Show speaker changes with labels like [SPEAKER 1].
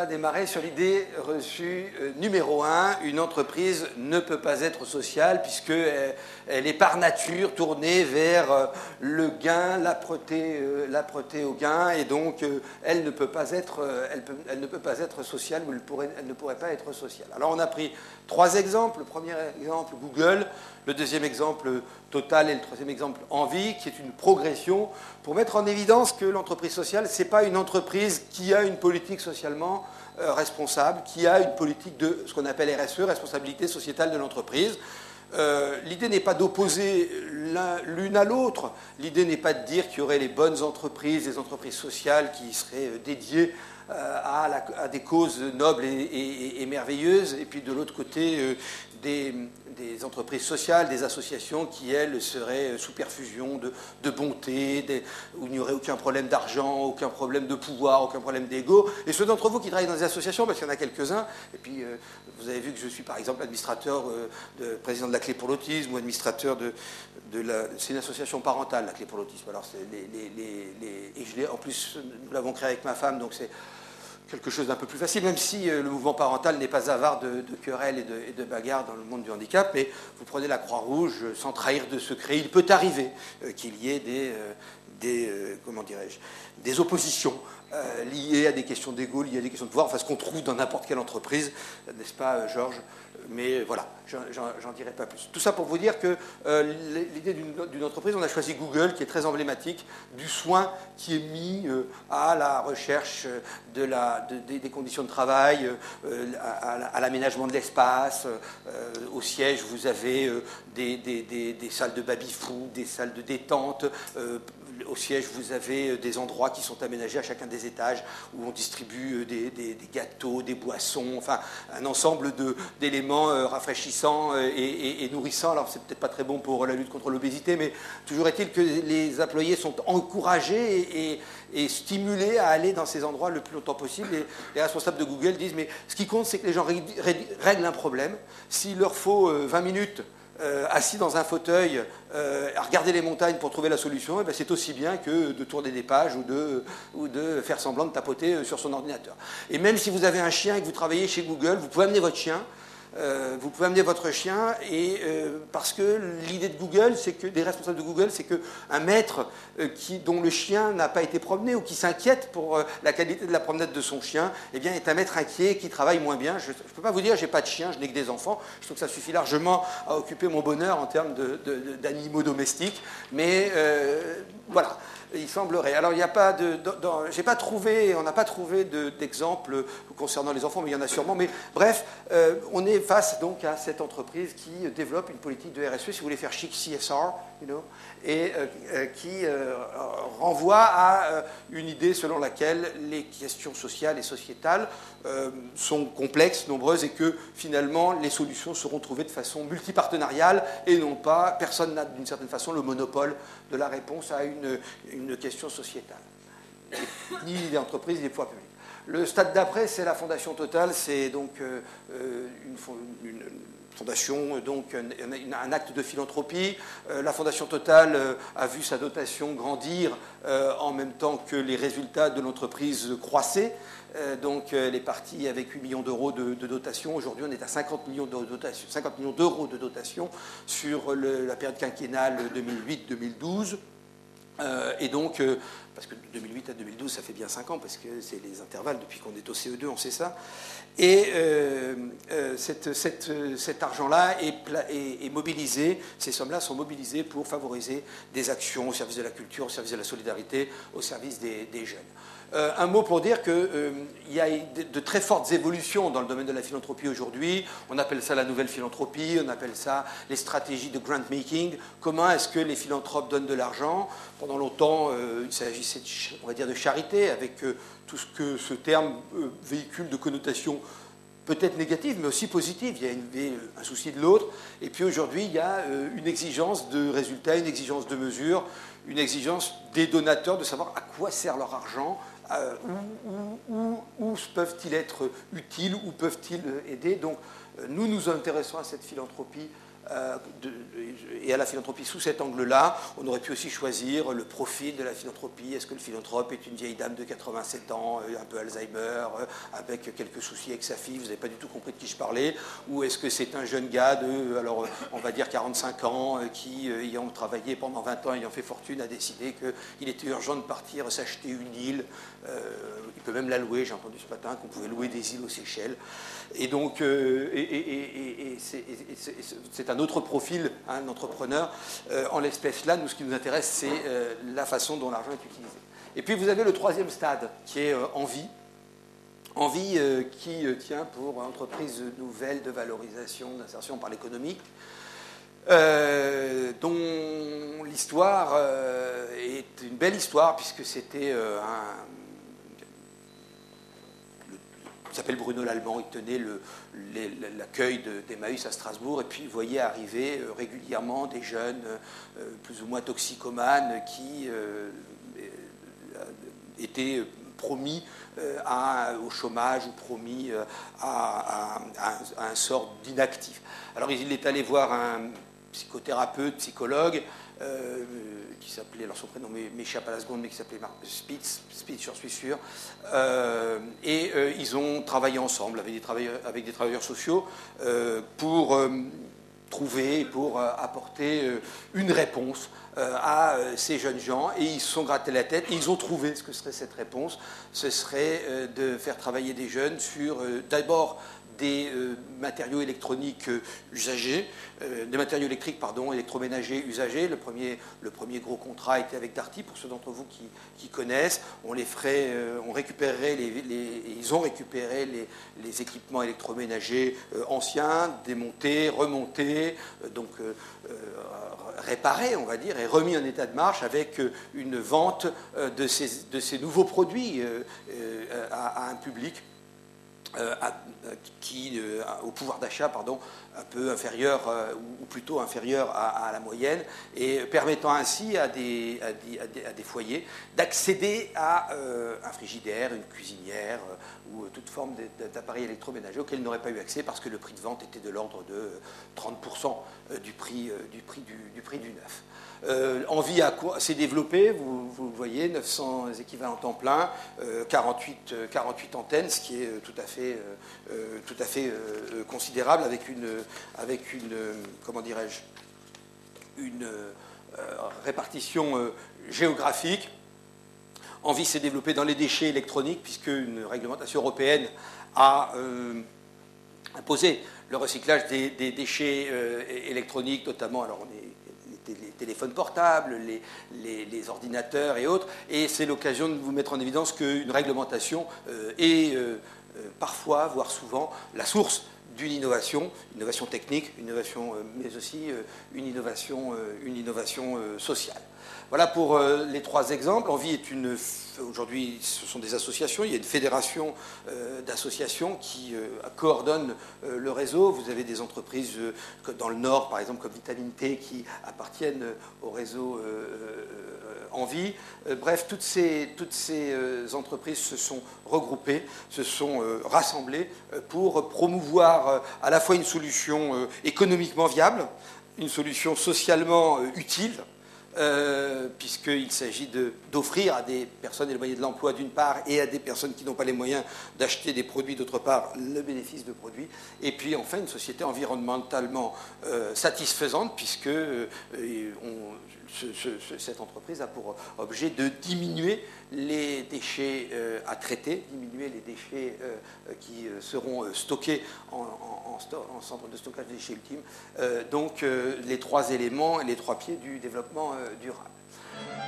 [SPEAKER 1] va démarrer sur l'idée reçue numéro 1. Une entreprise ne peut pas être sociale puisqu'elle est par nature tournée vers le gain, l'âpreté au gain, et donc elle ne peut pas être sociale, ou elle ne pourrait pas être sociale. Alors on a pris 3 exemples. Le premier exemple, Google. Le deuxième exemple, Total, et le troisième exemple, Envie, qui est une progression pour mettre en évidence que l'entreprise sociale, ce n'est pas une entreprise qui a une politique socialement responsable, qui a une politique de ce qu'on appelle RSE, responsabilité sociétale de l'entreprise. L'idée n'est pas d'opposer l'une à l'autre. L'idée n'est pas de dire qu'il y aurait les bonnes entreprises, des entreprises sociales qui seraient dédiées à des causes nobles et merveilleuses, et puis de l'autre côté des entreprises sociales, des associations qui, elles, seraient sous perfusion de bonté, où il n'y aurait aucun problème d'argent, aucun problème de pouvoir, aucun problème d'ego. Et ceux d'entre vous qui travaillent dans des associations, parce qu'il y en a quelques-uns, et puis vous avez vu que je suis par exemple administrateur, président de la Clé pour l'autisme, ou administrateur c'est une association parentale, la Clé pour l'autisme. Alors, en plus, nous l'avons créé avec ma femme, donc c'est quelque chose d'un peu plus facile, même si le mouvement parental n'est pas avare de querelles et de bagarres dans le monde du handicap, mais vous prenez la Croix-Rouge sans trahir de secret. Il peut arriver qu'il y ait des oppositions liées à des questions d'égo, liées à des questions de pouvoir, enfin ce qu'on trouve dans n'importe quelle entreprise, n'est-ce pas, Georges? Mais voilà, j'en dirai pas plus. Tout ça pour vous dire que l'idée d'une entreprise, on a choisi Google, qui est très emblématique du soin qui est mis à la recherche des conditions de travail, à l'aménagement de l'espace. Au siège, vous avez des salles de baby-food, des salles de détente. Au siège, vous avez des endroits qui sont aménagés à chacun des étages où on distribue des gâteaux, des boissons, enfin un ensemble d'éléments rafraîchissants et nourrissants. Alors c'est peut-être pas très bon pour la lutte contre l'obésité, mais toujours est-il que les employés sont encouragés et stimulés à aller dans ces endroits le plus longtemps possible. Et les responsables de Google disent, mais ce qui compte, c'est que les gens règlent un problème. S'il leur faut 20 minutes assis dans un fauteuil à regarder les montagnes pour trouver la solution, et bien c'est aussi bien que de tourner des pages ou de faire semblant de tapoter sur son ordinateur. Et même si vous avez un chien et que vous travaillez chez Google, vous pouvez amener votre chien. Parce que l'idée de Google, c'est que des responsables de Google, c'est qu'un maître dont le chien n'a pas été promené ou qui s'inquiète pour la qualité de la promenade de son chien, eh bien, est un maître inquiet qui travaille moins bien. Je ne peux pas vous dire, j'ai pas de chien, je n'ai que des enfants. Je trouve que ça suffit largement à occuper mon bonheur en termes d'animaux domestiques. Mais voilà. Il semblerait. Alors, il n'y a pas j'ai pas trouvé, on n'a pas trouvé d'exemple concernant les enfants, mais il y en a sûrement. Mais bref, on est face donc à cette entreprise qui développe une politique de RSE, si vous voulez faire chic, CSR, et qui renvoie à une idée selon laquelle les questions sociales et sociétales sont complexes, nombreuses, et que finalement les solutions seront trouvées de façon multipartenariale et non pas, personne n'a d'une certaine façon le monopole de la réponse à une question sociétale, ni des entreprises, ni des pouvoirs publics. Le stade d'après, c'est la Fondation Total, c'est donc une fondation, donc un acte de philanthropie. La Fondation Total a vu sa dotation grandir en même temps que les résultats de l'entreprise croissaient. Donc elle est partie avec 8 millions d'euros de dotation. Aujourd'hui, on est à 50 millions d'euros de dotation sur la période quinquennale 2008-2012. Et donc, parce que de 2008 à 2012, ça fait bien 5 ans, parce que c'est les intervalles, depuis qu'on est au CE2, on sait ça. Et cet argent-là est mobilisé, ces sommes-là sont mobilisées pour favoriser des actions au service de la culture, au service de la solidarité, au service des jeunes. Un mot pour dire qu'il y a de très fortes évolutions dans le domaine de la philanthropie aujourd'hui. On appelle ça la nouvelle philanthropie, on appelle ça les stratégies de grant making. Comment est-ce que les philanthropes donnent de l'argent? Pendant longtemps, il s'agissait, on va dire, de charité, avec tout ce que ce terme véhicule de connotations peut-être négative, mais aussi positive. Il y a un souci de l'autre. Et puis aujourd'hui, il y a une exigence de résultats, une exigence de mesures, une exigence des donateurs de savoir à quoi sert leur argent, où peuvent-ils être utiles, où peuvent-ils aider. Donc nous nous intéressons à cette philanthropie et à la philanthropie sous cet angle-là. On aurait pu aussi choisir le profil de la philanthropie. Est-ce que le philanthrope est une vieille dame de 87 ans, un peu Alzheimer, avec quelques soucis avec sa fille, vous n'avez pas du tout compris de qui je parlais, ou est-ce que c'est un jeune gars de, alors on va dire 45 ans, qui, ayant travaillé pendant 20 ans, ayant fait fortune, a décidé qu'il était urgent de partir s'acheter une île. Il peut même la louer, j'ai entendu ce matin qu'on pouvait louer des îles aux Seychelles. Et donc, c'est un autre profil d'entrepreneur. En l'espèce là, nous, ce qui nous intéresse, c'est la façon dont l'argent est utilisé. Et puis, vous avez le troisième stade, qui est envie. Envie qui tient pour entreprise nouvelle de valorisation, d'insertion par l'économie, dont l'histoire est une belle histoire, puisque c'était il s'appelle Bruno Lallemand, il tenait l'accueil d'Emmaüs à Strasbourg, et puis il voyait arriver régulièrement des jeunes plus ou moins toxicomanes qui étaient promis au chômage ou promis à un sort d'inactif. Alors il est allé voir un psychothérapeute, psychologue, qui s'appelait, alors son prénom m'échappe à la seconde, mais qui s'appelait Spitz, j'en suis sûr, et ils ont travaillé ensemble avec des travailleurs sociaux pour trouver, pour apporter une réponse à ces jeunes gens, et ils se sont grattés la tête et ils ont trouvé ce que serait cette réponse. Ce serait de faire travailler des jeunes sur d'abord des matériaux électroniques usagés, des matériaux électriques, pardon, électroménagers usagés. Le premier gros contrat était avec Darty, pour ceux d'entre vous qui connaissent. Ils ont récupéré les équipements électroménagers anciens, démontés, remontés, donc réparés, on va dire, et remis en état de marche avec une vente de ces nouveaux produits à un public au pouvoir d'achat, pardon, un peu inférieur, ou plutôt inférieur à la moyenne, et permettant ainsi à des foyers d'accéder à un frigidaire, une cuisinière ou toute forme d'appareil électroménager auquel ils n'auraient pas eu accès parce que le prix de vente était de l'ordre de 30% du prix du neuf. Envie s'est développé, vous le voyez, 900 équivalents temps plein, 48 antennes, ce qui est tout à fait considérable, avec une comment dirais-je, une répartition géographique. Envie s'est développé dans les déchets électroniques, puisque une réglementation européenne a imposé le recyclage des déchets électroniques, notamment, alors les téléphones portables, les ordinateurs et autres, et c'est l'occasion de vous mettre en évidence qu'une réglementation est parfois, voire souvent, la source d'une innovation technique, mais aussi une innovation sociale. Voilà pour les trois exemples. Envie est aujourd'hui, ce sont des associations. Il y a une fédération d'associations qui coordonne le réseau. Vous avez des entreprises dans le Nord, par exemple, comme Vitamine T, qui appartiennent au réseau Envie. Bref, toutes ces entreprises se sont regroupées, se sont rassemblées pour promouvoir à la fois une solution économiquement viable, une solution socialement utile, puisqu'il s'agit d'offrir à des personnes éloignées de l'emploi d'une part et à des personnes qui n'ont pas les moyens d'acheter des produits d'autre part le bénéfice de produits, et puis enfin une société environnementalement satisfaisante, puisque cette entreprise a pour objet de diminuer les déchets à traiter, diminuer les déchets qui seront stockés en centre de stockage des déchets ultimes. Donc les trois éléments et les trois pieds du développement durable.